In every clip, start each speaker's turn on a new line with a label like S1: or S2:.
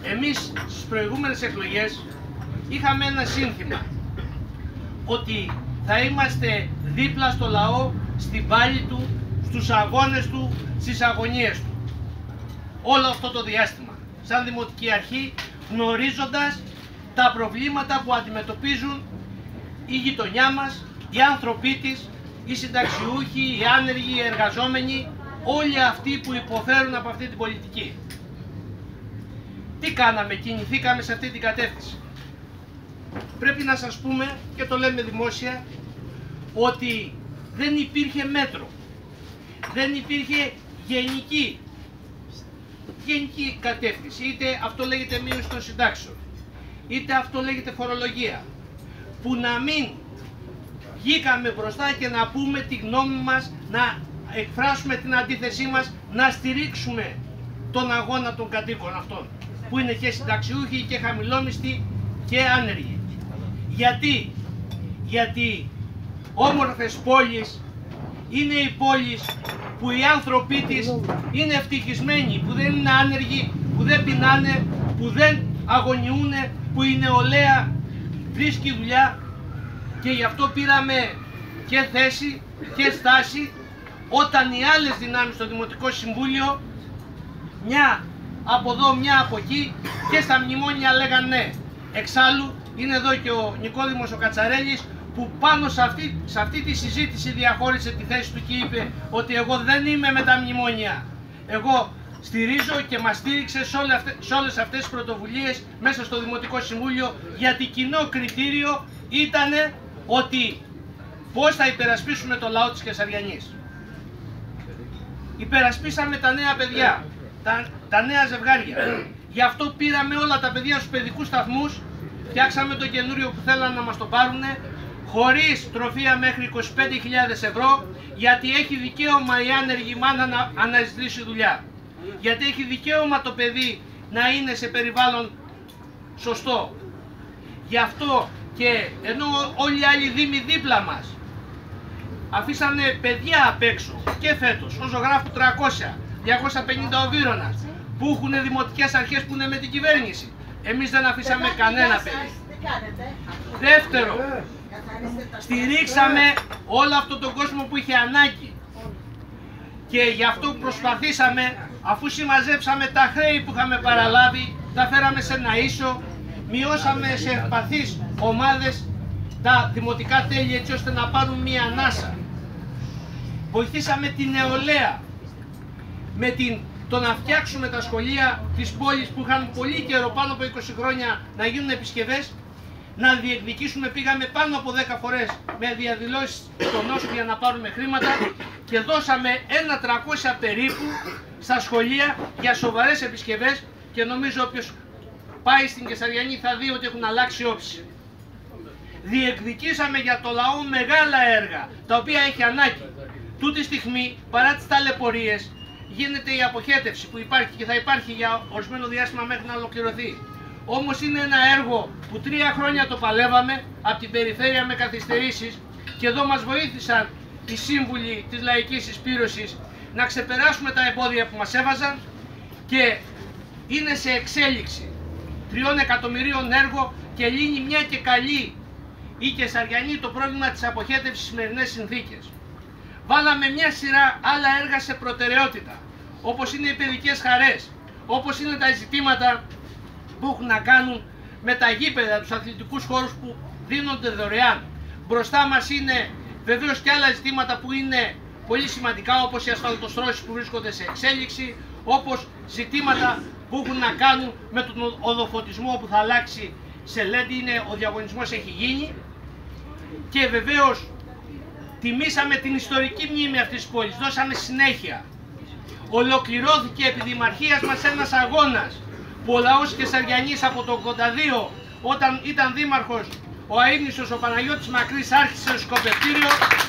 S1: Εμείς στις προηγούμενες εκλογές είχαμε ένα σύνθημα ότι θα είμαστε δίπλα στο λαό, στην πάλη του, στους αγώνες του, στις αγωνίες του. Όλο αυτό το διάστημα, σαν Δημοτική Αρχή, γνωρίζοντας τα προβλήματα που αντιμετωπίζουν η γειτονιά μας, οι άνθρωποι της, οι συνταξιούχοι, οι άνεργοι, οι εργαζόμενοι, όλοι αυτοί που υποφέρουν από αυτή την πολιτική. Τι κάναμε, κινηθήκαμε σε αυτή την κατεύθυνση. Πρέπει να σας πούμε, και το λέμε δημόσια, ότι δεν υπήρχε μέτρο, δεν υπήρχε γενική κατεύθυνση, είτε αυτό λέγεται μείωση των συντάξεων, είτε αυτό λέγεται φορολογία, που να μην βγήκαμε μπροστά και να πούμε τη γνώμη μας, να εκφράσουμε την αντίθεσή μας, να στηρίξουμε τον αγώνα των κατοίκων αυτών, που είναι και συνταξιούχοι και χαμηλόμισθοι και άνεργοι. Γιατί όμορφες πόλεις είναι οι πόλεις που οι άνθρωποι της είναι ευτυχισμένοι, που δεν είναι άνεργοι, που δεν πεινάνε, που δεν αγωνιούνε, που η νεολαία βρίσκει δουλειά, και γι' αυτό πήραμε και θέση και στάση όταν οι άλλες δυνάμεις στο Δημοτικό Συμβούλιο, μια από εδώ, μια από εκεί, και στα μνημόνια λέγαν ναι. Εξάλλου είναι εδώ και ο Νικόδημος ο Κατσαρέλης, που πάνω σε αυτή τη συζήτηση διαχώρισε τη θέση του και είπε ότι εγώ δεν είμαι με τα μνημόνια. Εγώ στηρίζω και μας στήριξε σε όλες αυτές τις πρωτοβουλίες μέσα στο Δημοτικό Συμβούλιο, γιατί κοινό κριτήριο ήταν ότι πώς θα υπερασπίσουμε το λαό της Κεσαριανής. Υπερασπίσαμε τα νέα παιδιά, τα νέα ζευγάρια. Γι' αυτό πήραμε όλα τα παιδιά στους παιδικούς σταθμούς, φτιάξαμε το καινούριο που θέλανε να μας το πάρουνε, χωρίς τροφεία μέχρι 25.000 ευρώ, γιατί έχει δικαίωμα η άνεργη μάνα να αναζητήσει δουλειά. Γιατί έχει δικαίωμα το παιδί να είναι σε περιβάλλον σωστό. Γι' αυτό και ενώ όλοι οι άλλοι δήμοι δίπλα μας αφήσανε παιδιά απ' έξω και φέτος, ο Ζωγράφου 300, 250 ο Βύρωνας, που έχουν δημοτικές αρχές που είναι με την κυβέρνηση. Εμείς δεν αφήσαμε κανένα παιδί. Δεύτερο, στηρίξαμε όλο αυτόν τον κόσμο που είχε ανάγκη. Και γι' αυτό προσπαθήσαμε, αφού συμμαζέψαμε τα χρέη που είχαμε παραλάβει, τα φέραμε σε ένα ίσο, μειώσαμε σε ευπαθείς ομάδες τα δημοτικά τέλη έτσι ώστε να πάρουν μία ανάσα. Βοηθήσαμε την νεολαία με το να φτιάξουμε τα σχολεία της πόλης που είχαν πολύ καιρό, πάνω από 20 χρόνια, να γίνουν επισκευές, να διεκδικήσουμε. Πήγαμε πάνω από 10 φορές με διαδηλώσεις στον νόσο για να πάρουμε χρήματα και δώσαμε 1.300 περίπου στα σχολεία για σοβαρές επισκευές, και νομίζω όποιος πάει στην Κεσαριανή θα δει ότι έχουν αλλάξει όψη. Διεκδικήσαμε για το λαό μεγάλα έργα, τα οποία έχει ανάγκη. Τούτη στιγμή, παρά τις ταλαιπωρίες, γίνεται η αποχέτευση που υπάρχει και θα υπάρχει για ορισμένο διάστημα μέχρι να ολοκληρωθεί. Όμως είναι ένα έργο που 3 χρόνια το παλεύαμε από την περιφέρεια με καθυστερήσεις, και εδώ μας βοήθησαν οι σύμβουλοι της Λαϊκής Συσπήρωσης να ξεπεράσουμε τα εμπόδια που μας έβαζαν, και είναι σε εξέλιξη 3 εκατομμυρίων έργο, και λύνει μια και καλή η Κεσαριανή το πρόβλημα της αποχέτευσης στις σημερινές συνθήκες. Βάλαμε μια σειρά άλλα έργα σε προτεραιότητα, όπως είναι οι παιδικές χαρές, όπως είναι τα ζητήματα που έχουν να κάνουν με τα γήπεδα, τους αθλητικούς χώρους που δίνονται δωρεάν. Μπροστά μας είναι βεβαίως και άλλα ζητήματα που είναι πολύ σημαντικά, όπως οι ασφαλτοστρώσεις που βρίσκονται σε εξέλιξη, όπως ζητήματα που έχουν να κάνουν με τον οδοφωτισμό που θα αλλάξει σε LED, ο διαγωνισμός έχει γίνει, και βεβαίως τιμήσαμε την ιστορική μνήμη αυτής της πόλης, δώσαμε συνέχεια. Ολοκληρώθηκε επί Δημαρχίας μας ένας αγώνας που ο λαός Κεσαριανής από το 82, όταν ήταν δήμαρχος ο αείμνηστος ο Παναγιώτης Μακρύς, άρχισε το σκοπευτήριο.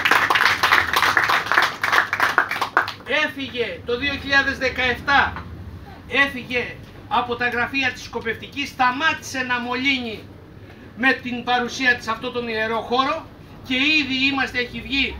S1: Έφυγε το 2017, έφυγε από τα γραφεία της σκοπευτικής, σταμάτησε να μολύνει με την παρουσία της αυτό τον ιερό χώρο, και ήδη έχει βγει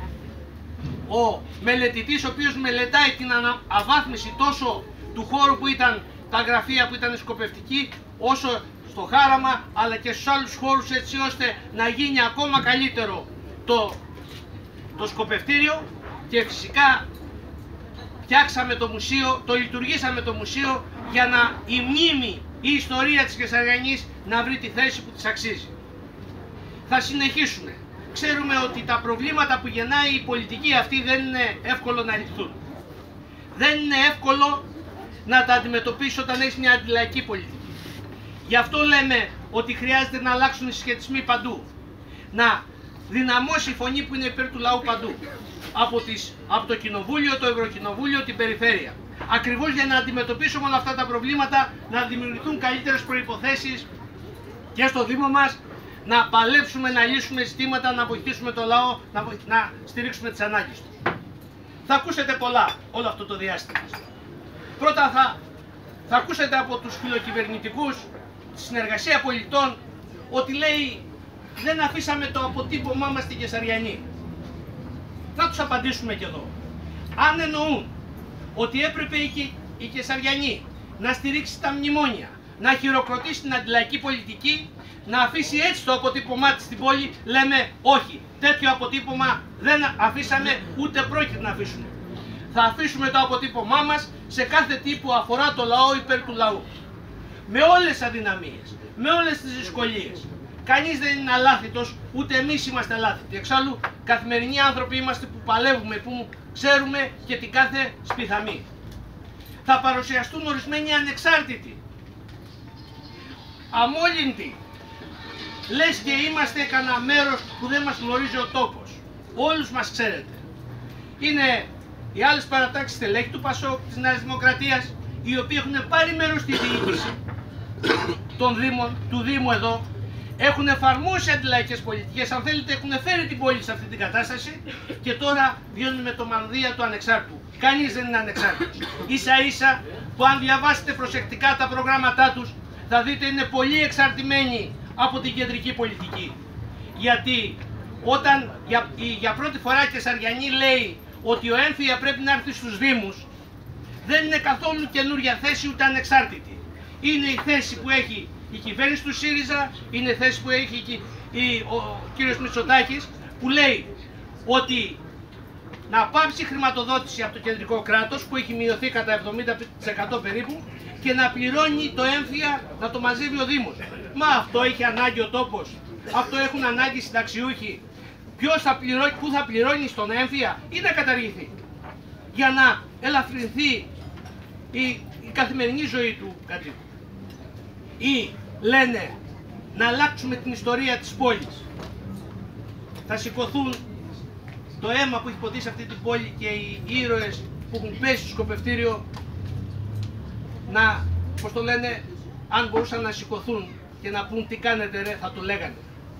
S1: ο μελετητής, ο οποίος μελετάει την αναβάθμιση τόσο του χώρου που ήταν τα γραφεία που ήταν σκοπευτικοί, όσο στο Χάραμα αλλά και στους άλλους χώρους, έτσι ώστε να γίνει ακόμα καλύτερο το σκοπευτήριο. Και φυσικά φτιάξαμε το μουσείο, το λειτουργήσαμε το μουσείο για να η μνήμη, η ιστορία της Κεσαριανής να βρει τη θέση που της αξίζει. Θα συνεχίσουμε. Ξέρουμε ότι τα προβλήματα που γεννάει η πολιτική αυτή δεν είναι εύκολο να λυθούν. Δεν είναι εύκολο να τα αντιμετωπίσει όταν έχεις μια αντιλαϊκή πολιτική. Γι' αυτό λέμε ότι χρειάζεται να αλλάξουν οι συσχετισμοί παντού. Να δυναμώσει η φωνή που είναι υπέρ του λαού παντού. Από το Κοινοβούλιο, το Ευρωκοινοβούλιο, την Περιφέρεια. Ακριβώς για να αντιμετωπίσουμε όλα αυτά τα προβλήματα, να δημιουργηθούν καλύτερες προϋποθέσεις και στο Δήμο μας, να παλέψουμε, να λύσουμε ζητήματα, να βοηθήσουμε το λαό, να στηρίξουμε τις ανάγκες του. Θα ακούσετε πολλά όλο αυτό το διάστημα. Πρώτα θα ακούσετε από τους φιλοκυβερνητικούς, τη συνεργασία πολιτών, ότι λέει δεν αφήσαμε το αποτύπωμά μας στην Κεσαριανή. Θα τους απαντήσουμε και εδώ. Αν εννοούν ότι έπρεπε η Κεσαριανή να στηρίξει τα μνημόνια, να χειροκροτήσει την αντιλαϊκή πολιτική, να αφήσει έτσι το αποτύπωμά της στην πόλη, λέμε όχι. Τέτοιο αποτύπωμα δεν αφήσαμε, ούτε πρόκειται να αφήσουμε. Θα αφήσουμε το αποτύπωμά μας σε κάθε τι που αφορά το λαό, υπέρ του λαού. Με όλες τις αδυναμίες, με όλες τις δυσκολίες. Κανείς δεν είναι αλάθητος, ούτε εμείς είμαστε αλάθητοι. Εξάλλου, καθημερινοί άνθρωποι είμαστε που παλεύουμε, που ξέρουμε και την κάθε σπιθαμή. Θα παρουσιαστούν ορισμένοι ανεξάρτητοι, αμόλυντοι. Λες και είμαστε κανένα μέρος που δεν μας γνωρίζει ο τόπος. Όλους μας ξέρετε. Είναι οι άλλες παρατάξεις στελέχη του ΠΑΣΟΚ, της Νέας Δημοκρατίας, οι οποίοι έχουν πάρει μέρος στη διοίκηση των Δήμων, του Δήμου εδώ, έχουν εφαρμόσει αντιλαϊκές πολιτικές, αν θέλετε έχουν φέρει την πόλη σε αυτή την κατάσταση και τώρα βιώνουν με το μανδύα του ανεξάρτητου. Κανείς δεν είναι ανεξάρτητος. Ίσα ίσα που αν διαβάσετε προσεκτικά τα προγράμματά τους θα δείτε είναι πολύ εξαρτημένοι από την κεντρική πολιτική. Γιατί όταν για πρώτη φορά η Κεσαριανή λέει ότι ο έμφυα πρέπει να έρθει στους Δήμους, δεν είναι καθόλου καινούρια θέση ούτε ανεξάρτητη. Είναι η θέση που έχει η κυβέρνηση του ΣΥΡΙΖΑ, είναι η θέση που έχει ο κύριος Μητσοτάκης, που λέει ότι να πάψει χρηματοδότηση από το κεντρικό κράτος που έχει μειωθεί κατά 70% περίπου και να πληρώνει το έμφυα, να το μαζεύει ο Δήμος. Μα αυτό έχει ανάγκη ο τόπος, αυτό έχουν ανάγκη οι συνταξιούχοι. Ποιος θα πληρώνει, πού θα πληρώνει στον έμφυα ή να καταργηθεί για να ελαφρυνθεί η καθημερινή ζωή του κατοίκου. Ή λένε να αλλάξουμε την ιστορία της πόλης. Θα σηκωθούν το αίμα που έχει ποτίσει αυτή την πόλη και οι ήρωες που έχουν πέσει στο σκοπευτήριο να, πώς το λένε, αν μπορούσαν να σηκωθούν και να πούν τι κάνετε ρε, θα το λέγανε.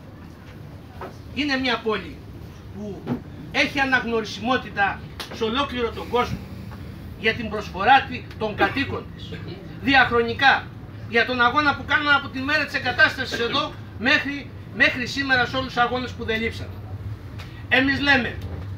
S1: Είναι μια πόλη που έχει αναγνωρισιμότητα σε ολόκληρο τον κόσμο για την προσφορά των κατοίκων της. Διαχρονικά, για τον αγώνα που κάνουν από τη μέρα της εγκατάστασης εδώ μέχρι σήμερα σε όλους τους αγώνες που δεν λείψαν. Εμείς λέμε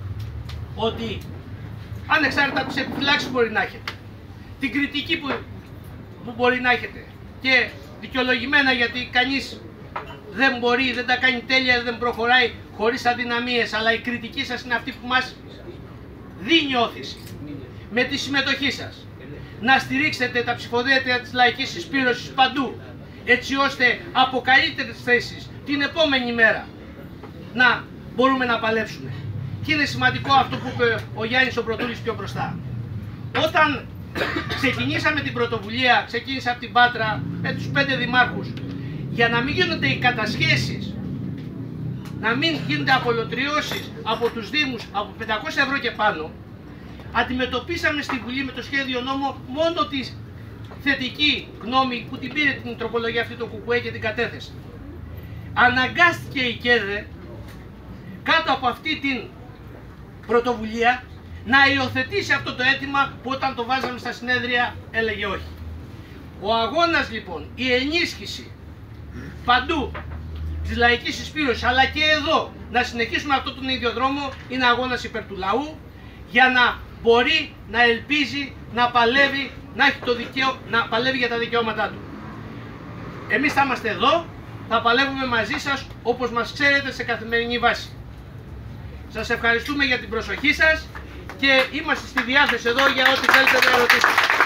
S1: ότι ανεξάρτητα από τις επιφυλάξεις που μπορεί να έχετε, την κριτική που μπορεί να έχετε και δικαιολογημένα γιατί κανείς δεν μπορεί, δεν τα κάνει τέλεια, δεν προχωράει χωρίς αδυναμίες, αλλά η κριτική σας είναι αυτή που μας δίνει όθηση. Με τη συμμετοχή σας να στηρίξετε τα ψηφοδέλτια της λαϊκής συσπήρωσης παντού, έτσι ώστε από καλύτερες θέσεις την επόμενη μέρα να μπορούμε να παλέψουμε. Και είναι σημαντικό αυτό που είπε ο Γιάννης ο Πρωτούλης πιο μπροστά. Όταν ξεκινήσαμε την πρωτοβουλία, ξεκίνησα από την Πάτρα με τους 5 δημάρχους, για να μην γίνονται οι κατασχέσεις, να μην γίνονται απολωτριώσεις από τους Δήμους από 500 ευρώ και πάνω, αντιμετωπίσαμε στη Βουλή με το σχέδιο νόμο μόνο τη θετική γνώμη που την πήρε την τροπολογία αυτή το ΚΚΕ και την κατέθεσε. Αναγκάστηκε η ΚΕΔΕ κάτω από αυτή την πρωτοβουλία να υιοθετήσει αυτό το αίτημα που όταν το βάζαμε στα συνέδρια έλεγε όχι. Ο αγώνας λοιπόν, η ενίσχυση παντού της λαϊκής συσπήρωσης αλλά και εδώ να συνεχίσουμε αυτόν τον ίδιο δρόμο είναι αγώνας υπέρ του λαού για να μπορεί να ελπίζει, να παλεύει να έχει το να παλεύει για τα δικαιώματά του. Εμείς θα είμαστε εδώ, θα παλεύουμε μαζί σας όπως μας ξέρετε σε καθημερινή βάση. Σας ευχαριστούμε για την προσοχή σας και είμαστε στη διάθεση εδώ για ό,τι θέλετε να ερωτήσετε.